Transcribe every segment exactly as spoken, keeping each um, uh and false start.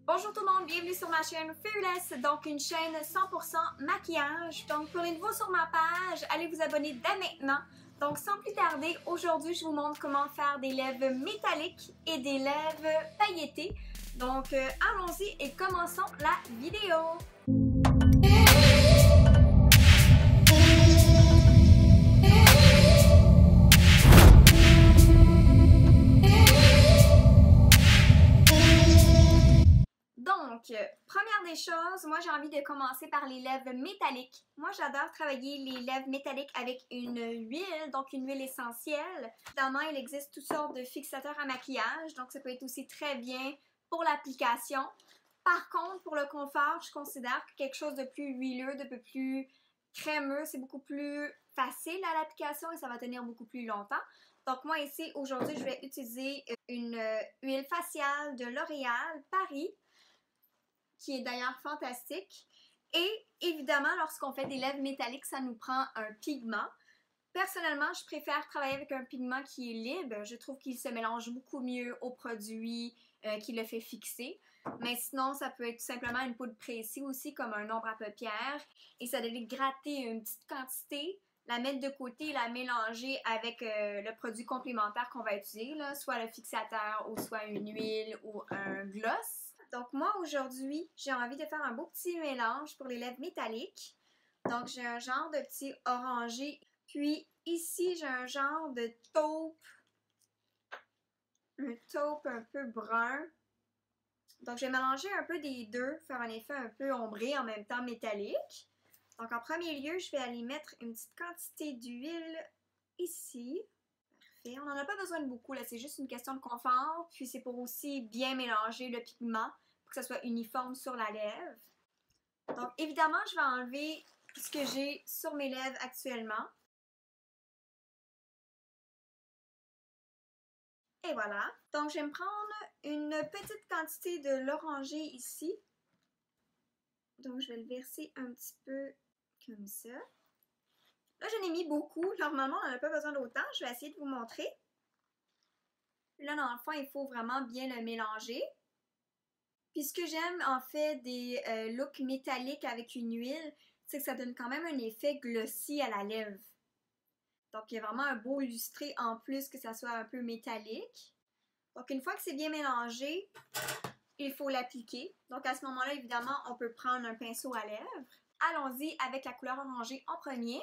Bonjour tout le monde, bienvenue sur ma chaîne Fearless, donc une chaîne cent pour cent maquillage. Donc pour les nouveaux sur ma page, allez vous abonner dès maintenant. Donc sans plus tarder, aujourd'hui je vous montre comment faire des lèvres métalliques et des lèvres pailletées. Donc euh, allons-y et commençons la vidéo. Donc, première des choses, moi j'ai envie de commencer par les lèvres métalliques. Moi j'adore travailler les lèvres métalliques avec une huile, donc une huile essentielle. Évidemment, il existe toutes sortes de fixateurs à maquillage, donc ça peut être aussi très bien pour l'application. Par contre, pour le confort, je considère que quelque chose de plus huileux, de peu plus crémeux, c'est beaucoup plus facile à l'application et ça va tenir beaucoup plus longtemps. Donc moi ici, aujourd'hui, je vais utiliser une huile faciale de L'Oréal Paris, qui est d'ailleurs fantastique. Et évidemment, lorsqu'on fait des lèvres métalliques, ça nous prend un pigment. Personnellement, je préfère travailler avec un pigment qui est libre. Je trouve qu'il se mélange beaucoup mieux au produit euh, qui le fait fixer. Mais sinon, ça peut être tout simplement une poudre pressée aussi, comme un ombre à paupières. Et ça doit gratter une petite quantité, la mettre de côté et la mélanger avec euh, le produit complémentaire qu'on va utiliser, là, soit le fixateur ou soit une huile ou un gloss. Donc moi aujourd'hui, j'ai envie de faire un beau petit mélange pour les lèvres métalliques. Donc j'ai un genre de petit orangé. Puis ici, j'ai un genre de taupe. Un taupe un peu brun. Donc je vais mélanger un peu des deux, faire un effet un peu ombré en même temps métallique. Donc en premier lieu, je vais aller mettre une petite quantité d'huile ici. Parfait. On n'en a pas besoin de beaucoup, là, c'est juste une question de confort. Puis c'est pour aussi bien mélanger le pigment pour que ça soit uniforme sur la lèvre. Donc évidemment, je vais enlever ce que j'ai sur mes lèvres actuellement. Et voilà. Donc je vais me prendre une petite quantité de l'oranger ici. Donc je vais le verser un petit peu comme ça. Là, j'en ai mis beaucoup. Normalement, on n'en a pas besoin d'autant. Je vais essayer de vous montrer. Là, dans le fond, il faut vraiment bien le mélanger. Puis ce que j'aime, en fait, des euh, looks métalliques avec une huile, c'est que ça donne quand même un effet glossy à la lèvre. Donc, il y a vraiment un beau lustré en plus que ça soit un peu métallique. Donc, une fois que c'est bien mélangé, il faut l'appliquer. Donc, à ce moment-là, évidemment, on peut prendre un pinceau à lèvres. Allons-y avec la couleur orangée en premier.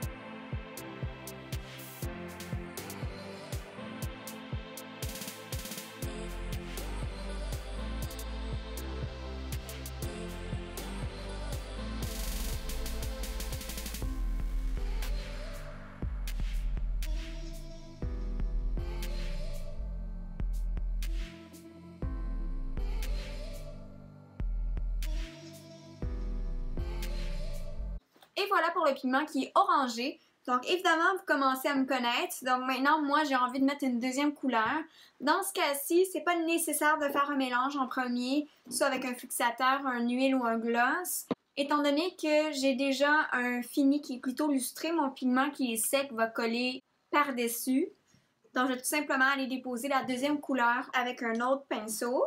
Et voilà pour le pigment qui est orangé. Donc évidemment, vous commencez à me connaître. Donc maintenant, moi, j'ai envie de mettre une deuxième couleur. Dans ce cas-ci, c'est pas nécessaire de faire un mélange en premier, soit avec un fixateur, un huile ou un gloss. Étant donné que j'ai déjà un fini qui est plutôt lustré, mon pigment qui est sec va coller par-dessus. Donc je vais tout simplement aller déposer la deuxième couleur avec un autre pinceau.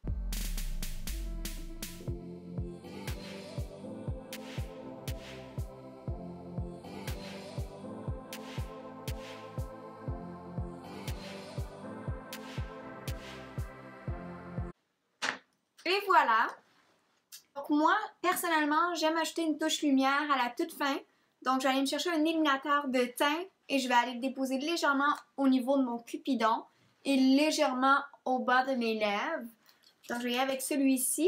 Et voilà. Donc moi, personnellement, j'aime ajouter une touche lumière à la toute fin. Donc je vais aller me chercher un éliminateur de teint et je vais aller le déposer légèrement au niveau de mon cupidon et légèrement au bas de mes lèvres. Donc je vais y aller avec celui-ci.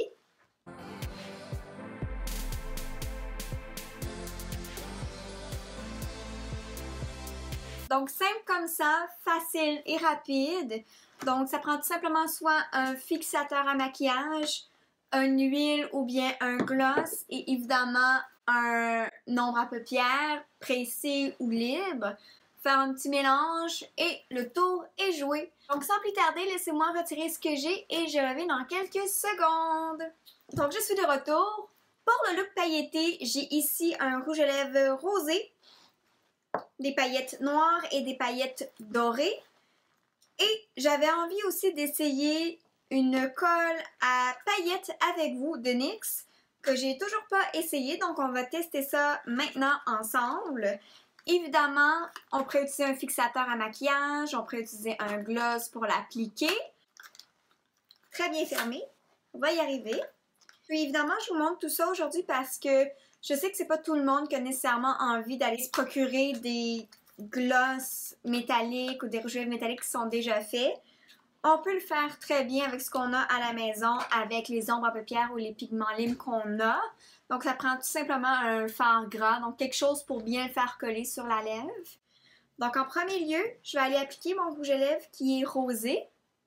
Donc simple comme ça, facile et rapide. Donc ça prend tout simplement soit un fixateur à maquillage, une huile ou bien un gloss et évidemment un ombre à paupières pressé ou libre. Faire un petit mélange et le tour est joué. Donc sans plus tarder, laissez-moi retirer ce que j'ai et je reviens dans quelques secondes. Donc je suis de retour. Pour le look pailleté, j'ai ici un rouge à lèvres rosé, des paillettes noires et des paillettes dorées. Et j'avais envie aussi d'essayer une colle à paillettes avec vous de N Y X que j'ai toujours pas essayé, donc on va tester ça maintenant ensemble. Évidemment, on pourrait utiliser un fixateur à maquillage, on pourrait utiliser un gloss pour l'appliquer. Très bien fermé, on va y arriver. Puis évidemment, je vous montre tout ça aujourd'hui parce que je sais que c'est pas tout le monde qui a nécessairement envie d'aller se procurer des gloss métalliques ou des rouges à lèvres métalliques qui sont déjà faits. On peut le faire très bien avec ce qu'on a à la maison, avec les ombres à paupières ou les pigments limes qu'on a. Donc ça prend tout simplement un fard gras, donc quelque chose pour bien le faire coller sur la lèvre. Donc en premier lieu, je vais aller appliquer mon rouge à lèvres qui est rosé.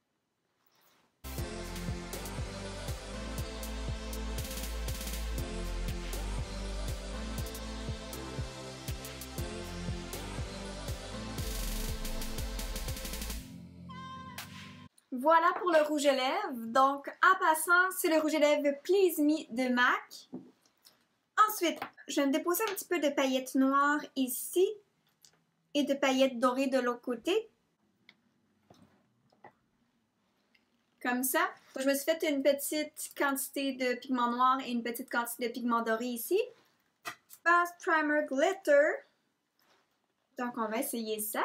Voilà pour le rouge à lèvres. Donc, en passant, c'est le rouge à lèvres Please Me de MAC. Ensuite, je vais me déposer un petit peu de paillettes noires ici et de paillettes dorées de l'autre côté. Comme ça. Je me suis fait une petite quantité de pigment noir et une petite quantité de pigment doré ici. Fast Primer Glitter. Donc, on va essayer ça.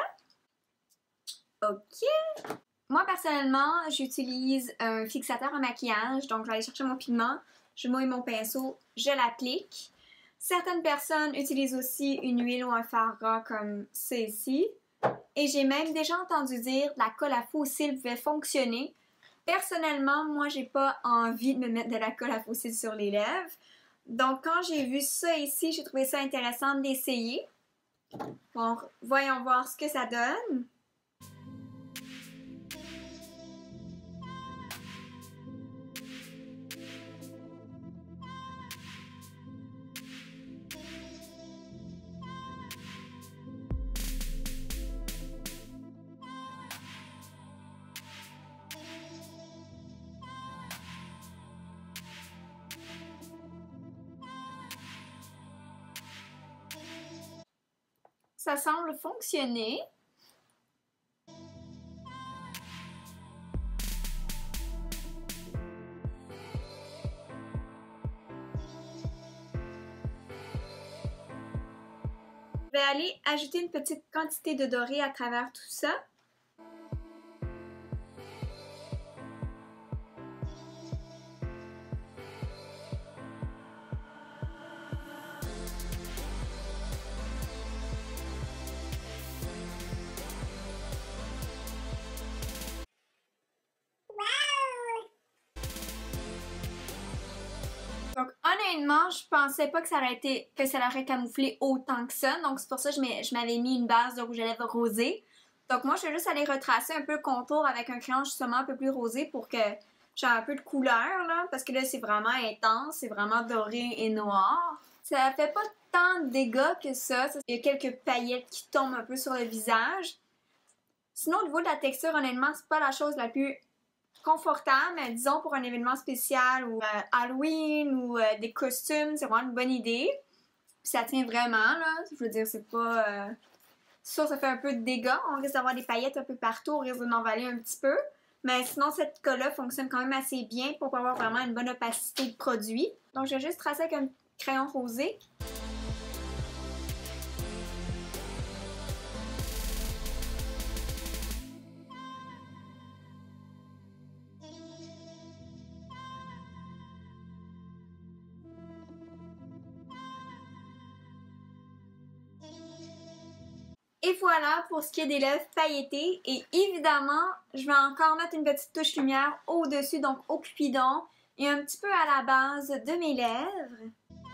OK. Moi, personnellement, j'utilise un fixateur à maquillage. Donc, je vais aller chercher mon pigment, je mouille mon pinceau, je l'applique. Certaines personnes utilisent aussi une huile ou un fard gras comme ceci. Et j'ai même déjà entendu dire que la colle à faux cils pouvait fonctionner. Personnellement, moi, j'ai pas envie de me mettre de la colle à faux cils sur les lèvres. Donc, quand j'ai vu ça ici, j'ai trouvé ça intéressant d'essayer. Donc, voyons voir ce que ça donne. Ça semble fonctionner. Je vais aller ajouter une petite quantité de doré à travers tout ça. Donc honnêtement, je pensais pas que ça aurait été, que ça l'aurait camouflé autant que ça. Donc c'est pour ça que je m'avais mis une base de rouge à lèvres rosé. Donc moi, je vais juste aller retracer un peu le contour avec un crayon justement un peu plus rosé pour que j'ai un peu de couleur là. Parce que là, c'est vraiment intense, c'est vraiment doré et noir. Ça fait pas tant de dégâts que ça. Il y a quelques paillettes qui tombent un peu sur le visage. Sinon, au niveau de la texture, honnêtement, c'est pas la chose la plus confortable, mais disons pour un événement spécial ou euh, Halloween ou euh, des costumes, c'est vraiment une bonne idée. Puis ça tient vraiment, là. Je veux dire, c'est pas... Euh... Ça, ça fait un peu de dégâts. On risque d'avoir des paillettes un peu partout, on risque d'en valer un petit peu. Mais sinon, cette colle-là fonctionne quand même assez bien pour avoir vraiment une bonne opacité de produit. Donc, je vais juste tracer avec un crayon rosé. Et voilà pour ce qui est des lèvres pailletées. Et évidemment, je vais encore mettre une petite touche lumière au-dessus, donc au cupidon, et un petit peu à la base de mes lèvres.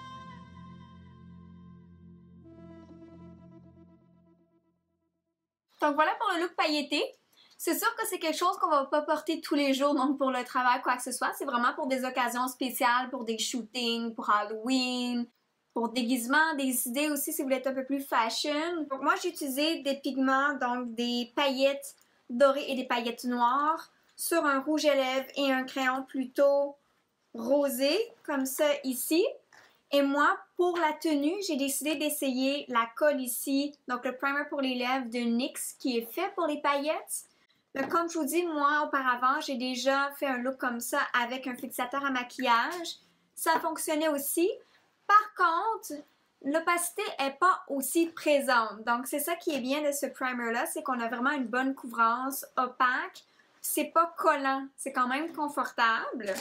Donc voilà pour le look pailleté. C'est sûr que c'est quelque chose qu'on va pas porter tous les jours, donc pour le travail, quoi que ce soit. C'est vraiment pour des occasions spéciales, pour des shootings, pour Halloween, pour déguisement, des idées aussi si vous voulez être un peu plus fashion. Donc moi, j'ai utilisé des pigments, donc des paillettes dorées et des paillettes noires sur un rouge à lèvres et un crayon plutôt rosé, comme ça ici. Et moi, pour la tenue, j'ai décidé d'essayer la colle ici, donc le primer pour les lèvres de N Y X qui est fait pour les paillettes. Mais comme je vous dis, moi, auparavant, j'ai déjà fait un look comme ça avec un fixateur à maquillage. Ça fonctionnait aussi. Par contre, l'opacité n'est pas aussi présente. Donc, c'est ça qui est bien de ce primer-là, c'est qu'on a vraiment une bonne couvrance opaque. C'est pas collant, c'est quand même confortable.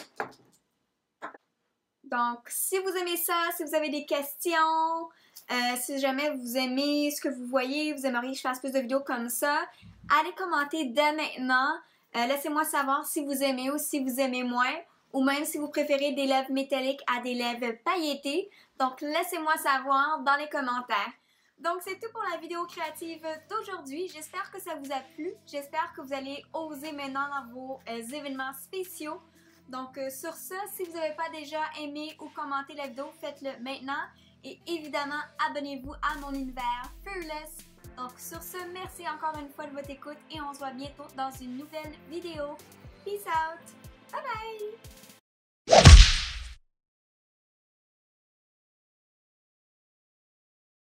Donc, si vous aimez ça, si vous avez des questions, euh, si jamais vous aimez ce que vous voyez, vous aimeriez que je fasse plus de vidéos comme ça, allez commenter dès maintenant. Euh, Laissez-moi savoir si vous aimez ou si vous aimez moins, ou même si vous préférez des lèvres métalliques à des lèvres pailletées. Donc, laissez-moi savoir dans les commentaires. Donc, c'est tout pour la vidéo créative d'aujourd'hui. J'espère que ça vous a plu. J'espère que vous allez oser maintenant dans vos euh, événements spéciaux. Donc, euh, sur ce, si vous n'avez pas déjà aimé ou commenté la vidéo, faites-le maintenant. Et évidemment, abonnez-vous à mon univers Fearless. Donc, sur ce, merci encore une fois de votre écoute et on se voit bientôt dans une nouvelle vidéo. Peace out! Bye bye!